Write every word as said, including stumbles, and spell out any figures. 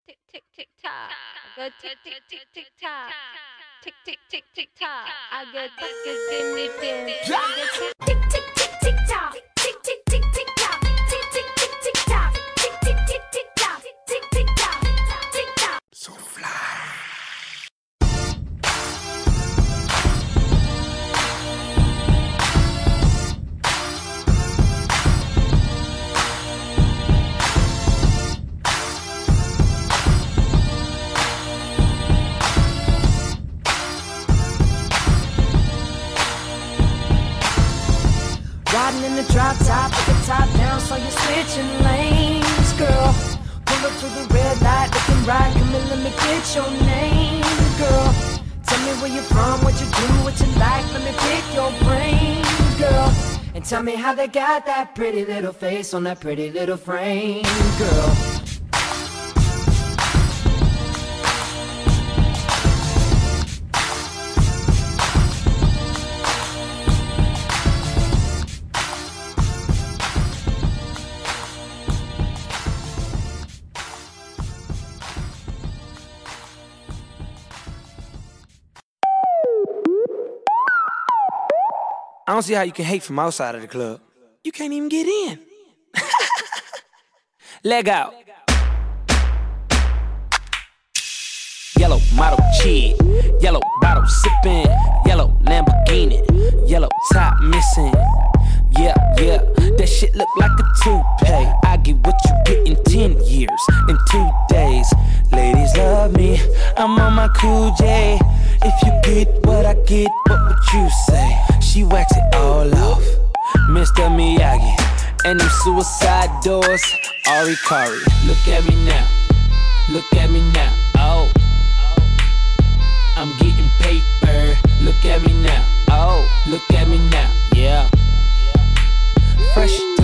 Tick, tick, tick, tock. Go tick, tick, tick, tick, tock. Tick, tick, tick, tick, tock. I go tick, tick, tick, tick, Tick, tick, tick, tick, tock. Tick, tick, tick, tick, tock. Tick, tick, tick, tick, tock. Tick, tick, tick, tick, tock. Tick, tick, tock. Tick, tock. So fly. Riding in the drop top with the top down, so you're switching lanes, girl. Pull up to the red light, looking right, come and let me get your name, girl. Tell me where you're from, what you do, what you like, let me pick your brain, girl. And tell me how they got that pretty little face on that pretty little frame, girl. I don't see how you can hate from outside of the club. You can't even get in. Leg out. Yellow model chick, yellow bottle sipping, yellow Lamborghini, yellow top missing. Yeah, yeah, that shit look like a toupee. I get what you get in ten years, in two days. Ladies love me, I'm on my cool J. If you get what I get, what would you say? She wax it all off, Mister Miyagi. And them suicide doors, Ari Kari. Look at me now, look at me now, oh. I'm getting paper, look at me now, oh. Look at me now, yeah. Fresh